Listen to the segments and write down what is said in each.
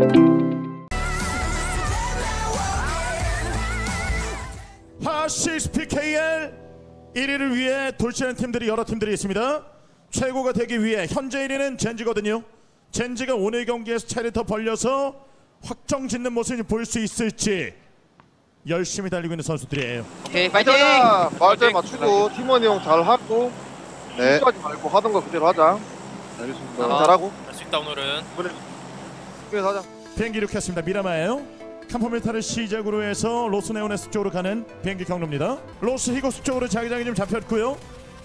하시스 PKL 1위를 위해 돌진하는 팀들이 여러 팀들이 있습니다. 최고가 되기 위해 현재 1위는 젠지거든요. 젠지가 오늘 경기에서 차를 더 벌려서 확정 짓는 모습을 볼 수 있을지 열심히 달리고 있는 선수들이에요. 오케이 파이팅! 말잘 맞추고 팀원이 형 잘 하고 네. 하지 말고 하던 거 그대로 하자. 알겠습니다. 잘하고 할 수 있다 오늘은. 그래서 하자. 비행기 이륙했습니다. 미라마예요. 캄퍼밀타를 시작으로 해서 로스 네오네스 쪽으로 가는 비행기 경로입니다. 로스 히고스 쪽으로 자기장이 좀 잡혔고요.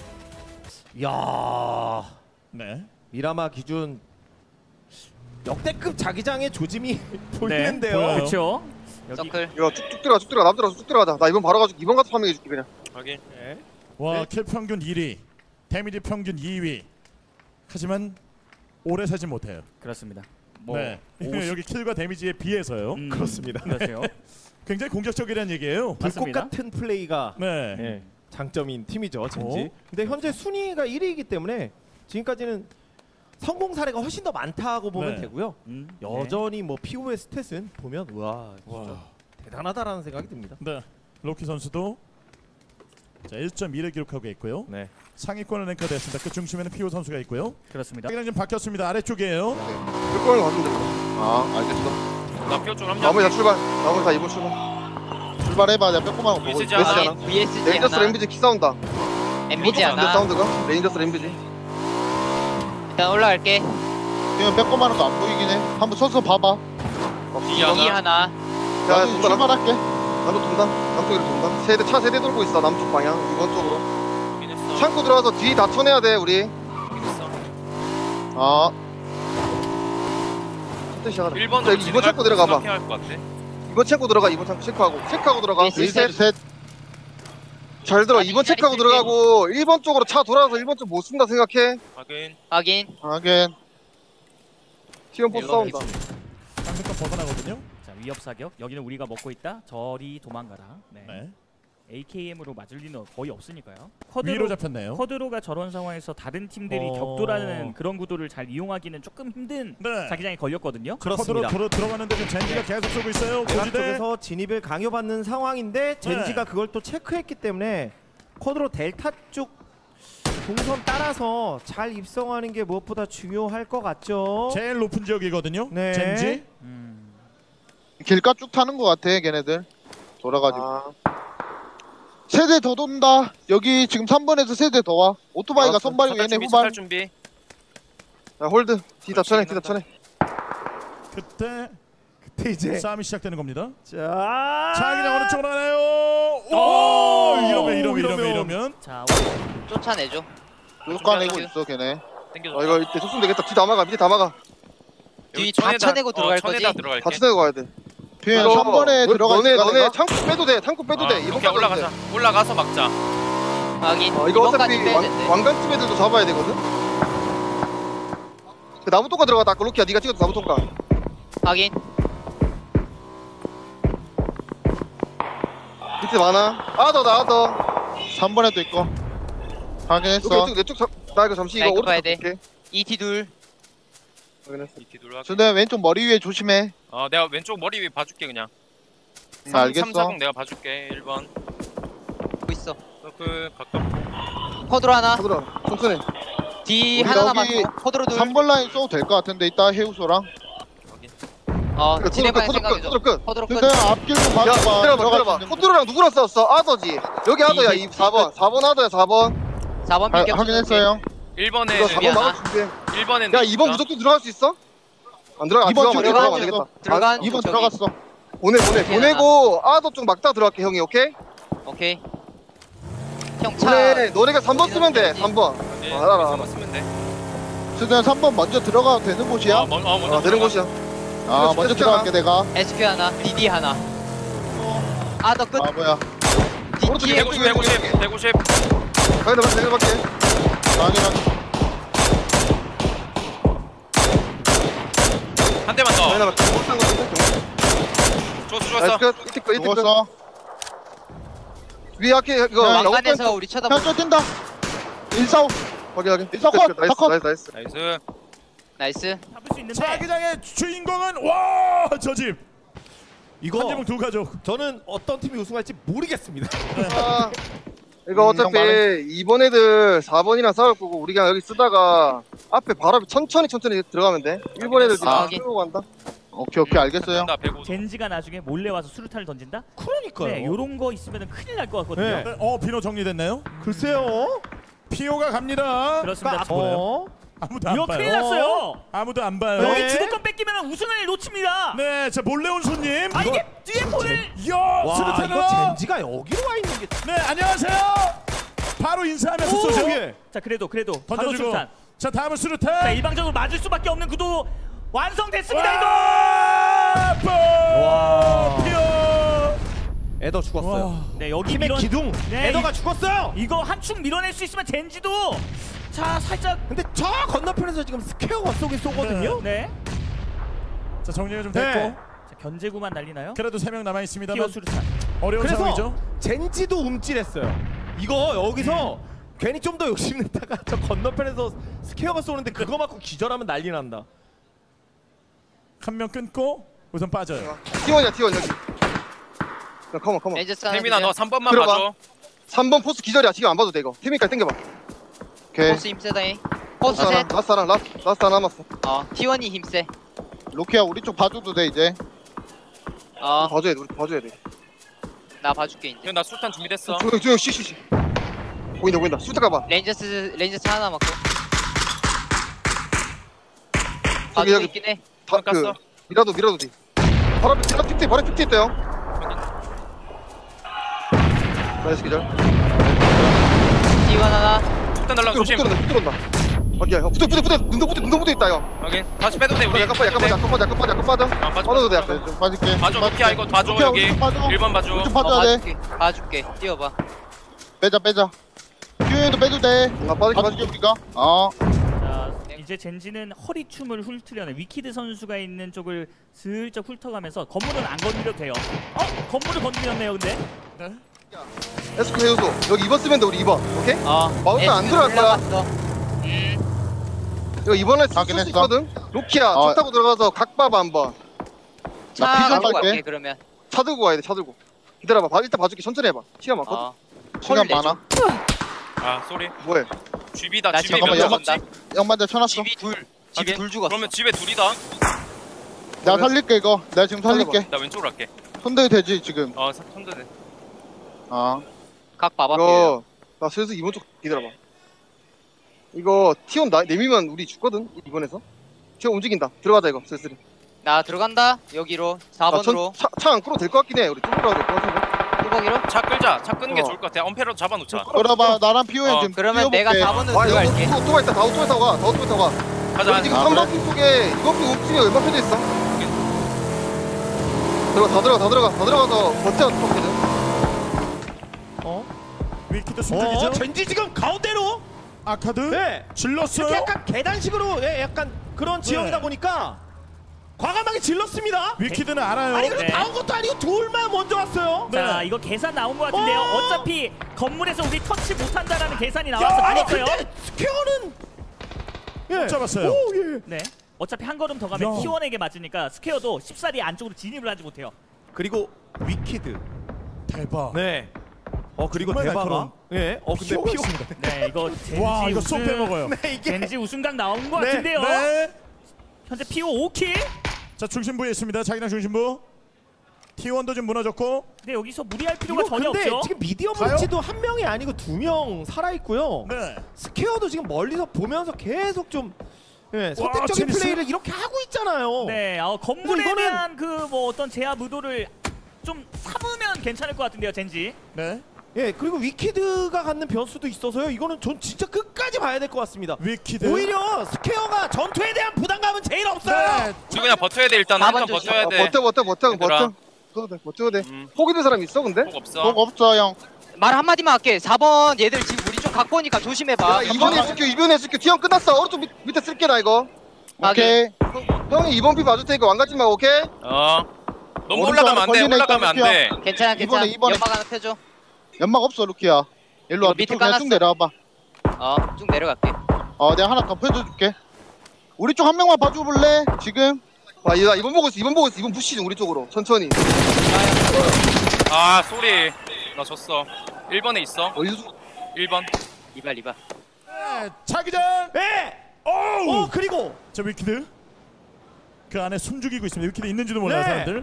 야, 네. 미라마 기준 역대급 자기장의 조짐이 네, 보이는데요. 그렇죠. 서클 이거 쭉쭉 들어가 남 들어가서 쭉 들어가자. 나 이번 바로 가지고 이번 같은 파밍 해줄게 그냥. 확인. 네. 와, 킬 평균 1위, 데미지 평균 2위. 하지만 오래 살지 못해요. 그렇습니다. 네. 여기 킬과 데미지에 비해서요. 그렇습니다. 그렇죠. 굉장히 공격적이라는 얘기예요. 불꽃 맞습니다. 같은 플레이가 네. 네, 장점인 팀이죠, 젠지. 오. 근데 현재 순위가 1위이기 때문에 지금까지는 성공 사례가 훨씬 더 많다고 보면 네. 되고요. 여전히 뭐 PO의 스탯은 보면 와, 진짜 와. 대단하다라는 생각이 듭니다. 네. 로키 선수도 자 1.2를 기록하고 있고요. 네. 상위권을 랭크됐습니다. 그 중심에는 피오 선수가 있고요. 그렇습니다. 자기장 좀 바뀌었습니다. 아래쪽이에요. 몇 번을 갔는데. 아 알겠어. 나 피어 쪽 합류. 나머지 다 출발. 나머지 다 이번 출발. 출발해봐. 내가 빼꼼만 보고. VSG VSG 하나. VSG 레인저스 하나 램비지 키 싸운다. MBG 이번 하나 사운드가 레인저스 램비지. 일단 올라갈게 그냥 빼꼼하는 거 안 보이긴 해. 한번 서서 봐봐. D E 하나 야 나도 돈다. 출발할게. 나도 돈다. 남쪽으로 돈다. 차 세대 돌고 있어. 남쪽 방향. 이번 쪽으로. 확인했어. 창고 들어가서 뒤 다 쳐내야 돼 우리. 확인했어. 아, 컨텐츠 하나. 1번으로 이번 창고 들어가봐. 할것 같아. 이번 창고 들어가. 이번 창고 체크하고 들어가. 네, 리셋. 셋. 잘 들어. 아니, 2번 체크하고 기다릴게. 들어가고 1번 쪽으로 차 돌아서 1번 쪽 못 쓴다 생각해. 확인. 확인 하긴. T1 포스 싸운다. 상대편 벗어나거든요. 자, 위협 사격. 여기는 우리가 먹고 있다. 저리 도망가라. 네. 네. AKM으로 맞을 리는 거의 없으니까요. 위로 잡혔네요. 쿼드로가 저런 상황에서 다른 팀들이 격돌하는 그런 구도를 잘 이용하기는 조금 힘든 네. 자기장이 걸렸거든요. 그렇습니다. 들어가는데 지금 젠지가 계속 쏘고 있어요. 대각 고지대. 쪽에서 진입을 강요받는 상황인데 젠지가 그걸 또 체크했기 때문에 쿼드로 델타 쪽 동선 따라서 잘 입성하는 게 무엇보다 중요할 것 같죠. 제일 높은 지역이거든요. 네. 젠지. 길가 쭉 타는 거 같아, 걔네들. 돌아가지고. 아, 세대 더 돈다. 여기 지금 3번에서 세대 더 와. 오토바이가 알았어. 선발이고 얘네 준비, 후발. 준비. 야 홀드. 뒤 다 쳐내. 뒤 다 쳐내. 그때 그때 이제 싸움이 시작되는 겁니다. 자, 자기장 어느 쪽으로 가나요? 오! 이러면. 이러면. 자, 쫓아내줘 쫓아내고 있어, 걔네. 땡겨줘. 아 이거 이때 속수면 되겠다. 뒤 다 막아. 밑에 다 막아. 뒤 다 쳐내고 들어갈 거지? 천에다 들어갈게. 다 쳐내고 가야 돼. 그냥 이거 3번에 들어가 있을까, 너네 내가? 창고 빼도 돼. 창고 빼도 돼. 이번 오케이 올라가자. 올라가서 막자. 확인 이거 이번까지 어차피 빼야 된대 왕관집 애들도 잡아야 되거든. 그 나무 똥가 들어가다. 아까 로키야 네가 찍었던 나무 똥가. 확인 밑에 많아. 아더 3번에도 있고. 확인했어. 로키 내쪽 나 이거 잠시 나 이거 이거 오른쪽 봐야 돼. 볼게. ET 둘 확인했어. 이티 눌러. 근데 왼쪽 머리 위에 조심해. 내가 왼쪽 머리 위에 봐줄게 그냥. 알겠어. 340 내가 봐줄게. 1번. 보고 있어 그 가끔. 쿼드로 하나 하더라. 천천히. D 우리 하나 여기 남았어 쿼드로 둘 3번 라인 써도 될 것 같은데 이따 해우소랑. 지뢰발 쿼드로 생각해줘 끝. 쿼드로 끝 근데 앞길도 야 봐줘봐. 들어봐. 코트로랑 누구랑 싸웠어? 아더지. 여기 아더야. 이 4번. 4번 아더야. 4번. 4번 빈 확인했어요. 1번에 이거 4번 미안하. 막을 준비해. 1번에 야 2번 무조건 들어갈 수 있어? 안 들어가. 이번 주 들어가면 들어가, 되겠다. 들어간 2번 저기. 들어갔어. 보내고 아더 쪽 막다 들어갈게 형이. 오케이? 오케이 형차 보내. 너네가 3번 쓰면 돼. 3번. 알아. 쓰면 돼. 그냥 3번 먼저 들어가도 되는 곳이야? 먼저 되는 곳이야. 아, 먼저 들어갈게 내가. SQ 하나 DD 하나 아더 끝 아, 뭐야. DT 150 150 가위다 내려갈게. 확인하게. 한 대만 더. 가위다 못한 거 같은데. 좋았어. 끝. 이트 끝. 죽었어. 위에 아케 이거 왕관에서 우리 쳐다보고 그냥 쫓긴다. 145. 확인. 이사건, 사건. 나이스. 나이스. 나이스. 잡을 수 있는데. 자기장의 주인공은 와 저 집. 이거 한지붕 두 가족. 저는 어떤 팀이 우승할지 모르겠습니다. 아, 이거 어차피 2번 애들 4번이랑 싸울 거고 우리 그냥 여기 쓰다가 앞에 바로 천천히 들어가면 돼. 1번 애들 지금 아, 끌고 간다. 오케이 오케이 알겠어요. 나 150. 젠지가 나중에 몰래 와서 수류탄을 던진다? 그러니까요. 네, 요런 거 있으면 큰일 날 것 같거든요. 네. 네, 비노 정리됐나요? 글쎄요. 피오가 갑니다. 그렇습니다. 아무도 안 이거 봐요. 큰일 났어요. 아무도 안 봐요. 네. 여기 주도권 뺏기면 우승을 놓칩니다. 네, 자 몰래 온 손님. 아 이게 뒤에 볼을 이야, 와 수류탄으로. 이거 젠지가 여기로 와 있는 게. 네, 안녕하세요. 바로 인사하면서 오, 쏘죠. 예. 자 그래도 바로 던져주고. 수류탄. 자, 다음은 자 수류탄. 일방적으로 맞을 수밖에 없는 구도 완성됐습니다. 이거. 와, 피오. 에더 죽었어요. 와. 네 여기 팀의 밀어. 기둥. 네, 에더가 죽었어요. 이거 한 축 밀어낼 수 있으면 젠지도 자 살짝 근데 저 건너편에서 지금 스퀘어가 쏘거든요. 네. 자, 정리가 좀 됐고. 네. 자, 견제구만 날리나요? 그래도 3명 남아 있습니다만 피어 수류탄. 어려운 그래서 상황이죠. 젠지도 움찔했어요. 이거 여기서 괜히 좀 더 욕심냈다가 저 건너편에서 스퀘어가 쏘는데 그거 맞고 기절하면 난리 난다. 한 명 끊고 우선 빠져요. T1이야 T1 여기. 야, 컴온. 렌즈 싸. 태민아 너 3번만 들어봐. 봐줘. 3번 포스 기절이야. 지금 안 봐도 돼 이거. 팀이니까 땡겨봐. 오케이. 포스 힘세다잉. 포스 라스트 셋. 하나, 라스트 하나, 라스트 하나 남았어. T1이 힘세. 로키야 우리 쪽 봐줘도 돼 이제. 봐줘야 돼. 우리 봐줘야 돼. 나 봐줄게 이제. 나 수탄 준비됐어. 조용 쉬쉬쉬. 보인다. 수트 가봐. 렌즈 하나 맞고. 저기, 봐주고 여기. 있긴 해. 다 깠어. 밀어도 돼. 바로 픽티 바로 픽티 있대요. 나이스 기절. T1 하나. 수탄 날라 조심. 훅 들어온다. 어디야? 형. 붙어. 눈도 있다 형. 확인. 다시 빼도 돼 우리. 약간 빠져. 아, 빠져. 빠져도 돼 네, 약간. 좀 빠질게. 봐줘 루키야 이거 봐줘 루키야, 여기. 우리 좀 봐줘. 1번 봐줘. 우리 좀 봐줘야 돼. 봐줄게. 뛰어봐. 빼자. 큐에도 빼도 돼. 빠질게. 봐줄게 우리가. 자 이제 젠지는 허리춤을 훑으려는 위키드 선수가 있는 쪽을 슬쩍 훑어가면서 건물은 안 건드려도 돼요. 건물을 건드렸네요 근데. 에스쿠 해우소. 여기 2번 쓰면 돼 우리 2번. 오케이? 마우스 안 들어갈 거야. 올라갔어. 이거 이번에 확인했어. 쓸수 있거든. 로키야 차 타고 들어가서 각 봐봐 한번. 차 나 피좀 갖고 갈게. 갈게 그러면. 차 들고 가야 돼. 차 들고. 기다려봐. 일단 봐줄게. 천천히 해봐. 시간 많거든. 시간 헐, 많아. 아 쏘리. 뭐해? 집이다 나 집이 집에 잠깐만, 몇 연막 지 영만대 쳐놨어. 집이 둘 확인. 죽었어. 그러면 집에 둘이다. 내가 살릴게 이거. 내가 지금 살릴게. 나 왼쪽으로 갈게. 손대도 되지 지금. 손대네. 각 봐봐. 이거 나 슬슬 2번 쪽 기다려봐. 이거 T1 내미면 우리 죽거든. 2번에서. T1 움직인다. 들어가자 이거 슬슬. 나 들어간다. 여기로 4번으로. 차 안 끌어도 될 것 같긴 해. 우리 좀 끌어야 될 것 같은데. 뚜벅이로. 차 끌자. 차 끄는 게 좋을 것 같아. 엄폐로 잡아놓자. 끌어봐. 나랑 피오엔 지금 그러면 내가 뛰어볼게. 4번으로 들어갈게. 오토바이 있다. 다 오토바이 타고 가. 다 오토바이 타고 가. 가자. 여기 지금 아, 3번 핀 쪽에 2번 핀 움직임이 얼마 펴져 있어? 다 들어가서 버텨 쳤거든. 위키드 순간이죠. 젠지 지금 가운데로. 아카드. 네. 질렀어요. 이렇게 약간 계단식으로 약간 그런 지형이다 보니까 과감하게 질렀습니다. 위키드는 알아요. 아니 그래도 네. 다 온 것도 아니고 둘만 먼저 왔어요. 자 네. 이거 계산 나온 것 같은데요. 어차피 건물에서 우리 터치 못한다라는 계산이 나와서 아니 죽었어요. 근데 스퀘어는 못 잡았어요. 오 예. 네. 어차피 한 걸음 더 가면 야. T1에게 맞으니까 스퀘어도 쉽사리 안쪽으로 진입을 하지 못해요. 그리고 위키드. 대박. 네. 그리고 정말 대박아. 날카로운 예. 근데 피오가 피오. 있습니다. 네 이거 젠지 와, 이거 쏙 빼먹어요. 네 이게. 젠지 우승각 나온 것 네, 같은데요. 네. 현재 피오 5킬. 자, 중심부에 있습니다. 자기장 중심부. T1도 좀 무너졌고. 근데 여기서 무리할 필요가 이거 전혀 근데 없죠. 지금 미디엄 가요? 물지도 한 명이 아니고 두 명 살아 있고요. 네. 스퀘어도 지금 멀리서 보면서 계속 좀 선택적인 재밌어요. 플레이를 이렇게 하고 있잖아요. 네, 건물에 이거는- 대한 그 뭐 어떤 제압 의도를 좀 삼으면 괜찮을 것 같은데요, 젠지. 네. 예, 그리고 위키드가 갖는 변수도 있어서요. 이거는 전 진짜 끝까지 봐야 될 것 같습니다. 위키드. 오히려 스퀘어가 전투에 대한 부담감은 제일 없어요. 네. 우리 그냥 버텨야 돼 일단. 나만 일단 조심. 버텨야 돼. 버텨. 얘들아. 버텨도 돼. 포기 된 사람 있어 근데? 폭 없어. 꼭 없어 형. 말 한마디만 할게. 4번 얘들 지금 우리 쪽 각 보니까 조심해봐. 야, 2번에 SQ T1 끝났어. 오른쪽 밑에 쓸게 나 이거. 오케이. 형이 2번 피 봐줄 테니까 왕 같지 마. 오케이? 너무 오른쪽 올라가면 안 돼. 걸리네, 올라가면 안 돼. 괜찮아. 이번에. 연막 하나 펴줘. 연막 없어 루키야. 일로 와. 밑에 밑으로 그냥 깔았어. 쭉 내려와봐. 쭉 내려갈게. 내가 하나 더 펴줘줄게. 우리 쪽 한 명만 봐줘볼래? 지금 아, 이번 보고 있어. 이번 보고 있어. 이번 푸시 중 우리 쪽으로. 천천히. 아 쏘리 나 졌어 1번에 있어 어디서 1번 리바 리바. 네, 자기장. 네. 오. 그리고 자 위키드 그 안에 숨죽이고 있습니다. 위키드 있는지도 몰라요 네. 사람들.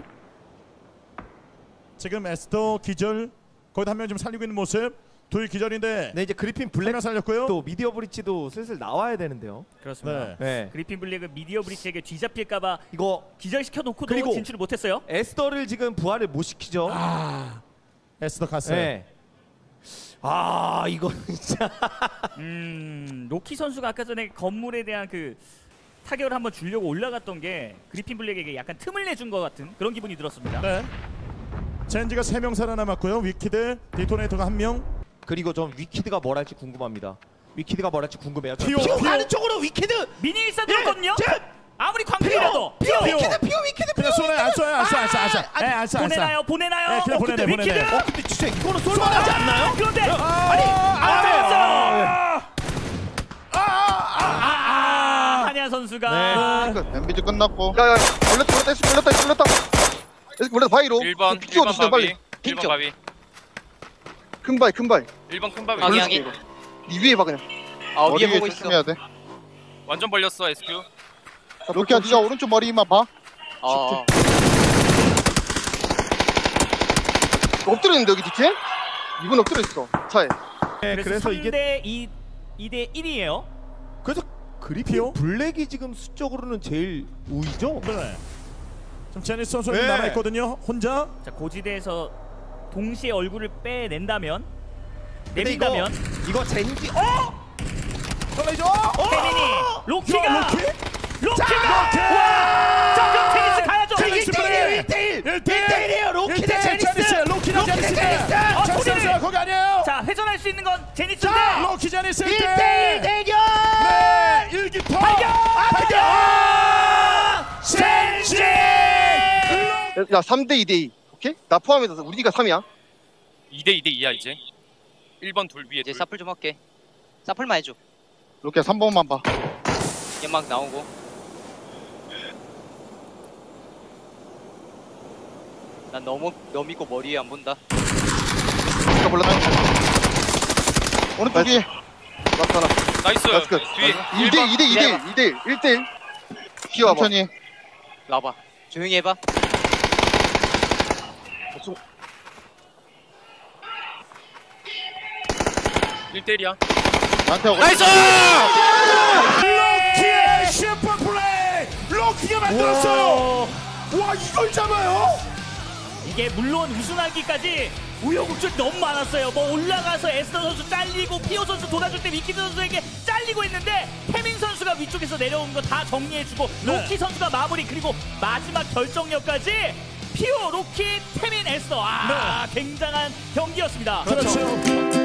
지금 에스더 기절. 거기다 한 명 좀 살리고 있는 모습. 둘 기절인데 네, 이제 그리핀 한 명 블랙 살렸고요. 또 미디어 브리치도 슬슬 나와야 되는데요. 그렇습니다. 네. 네. 그리핀 블랙은 미디어 브리치에게 뒤잡힐까봐 이거 기절시켜 놓고도 그리고 진출을 못했어요. 에스더를 지금 부활을 못 시키죠. 에스더 갔어요. 네. 아, 이거 진짜. 로키 선수가 아까 전에 건물에 대한 그 타격을 한번 주려고 올라갔던 게 그리핀 블랙에게 약간 틈을 내준 것 같은 그런 기분이 들었습니다. 네. 젠지가 3명 살아남았고요. 위키드, 디토네이터가 1명. 그리고 좀 위키드가 뭘 할지 궁금합니다. 위키드가 뭘 할지 궁금해요. 피오, 피오 피오. 가는 쪽으로 위키드. 미니 일사 들었거든요. 제- 아무리 광팬이라도 피오 피오. 위키드 피오 위키드 그냥 쏘네. 안 쏴요. 안 쏴. 안 쏴. 안 쏴. 네, 안 쏴. 안 쏴. 보내나요? 보내나요? 네, 그냥 근데 보내네, 위키드. 보내네. 근데 진짜 이거는 쏠만하지 않나요? 그런데 아니 안 돼요. 한야 선수가 네. 엠비즈 끝났고 야야 걸렸다. 걸렸다 바위로. 1번 피워 1번 주세요 바위 빨리. 1번 바위 큰 바위. 1번 큰 바위 확인, 걸렸어, 확인. 이거. 니 위에 봐 그냥. 아 머리 위에 위에 보고 있어. 조심해야 돼. 완전 벌렸어 SQ 로키야 네가 오른쪽 머리만 봐. 어. 엎드려 있는데 여기 뒤에? 이분 엎드려 있어 차에. 네, 그래서 그래서 이게 3대 2대 1이에요. 그래서 그리핀 블랙이 지금 수적으로는 제일 우위죠. 네. 지금 제니스 선수 가 네. 남아 있거든요. 혼자. 자 고지대에서 동시에 얼굴을 빼낸다면 근데 이거 내민다면 이거 젠지 떨어져. 태민이 로키가 로키. 로키가 와! 자 그럼 테니스 가야죠. 테니스 플레이. 1대1이에요. 로키 대 제니스. 로키 대 제니스. 자 선수가 거기 아니에요. 자 회전할 수 있는 건 제니스인데 로키 제니스 1대1 대결. 네. 일기토. 발견. 젠지. 야 3대 2대 2. 오케이? 나 포함해서 우리가 3이야. 2대 2야 이제 1번 둘 위에 이제 둘 사플 좀 할게. 사플만 해줘. 로키야 3번만 봐. 연막 나오고. 난 너무 믿고 머리에 안 본다. 이거 몰라. 오른쪽이 나타나. 나이스 나이스 끝. 뒤에 2대 1대1. 기어봐. 천천히. 나봐. 조용히 해봐. 1대1이야 나한테 오고. 나이스 로키의 슈퍼 플레이. 로키가 만들었어요. 와 이걸 잡아요. 이게 물론 우승하기까지 우여곡절이 너무 많았어요. 뭐 올라가서 에스더 선수 잘리고 피오 선수 돌아줄 때 위키드 선수에게 잘리고 있는데 태민 선수가 위쪽에서 내려온 거 다 정리해주고 네. 로키 선수가 마무리 그리고 마지막 결정력까지 피오, 로키, 태민, 에스더 굉장한 경기였습니다. 그렇죠.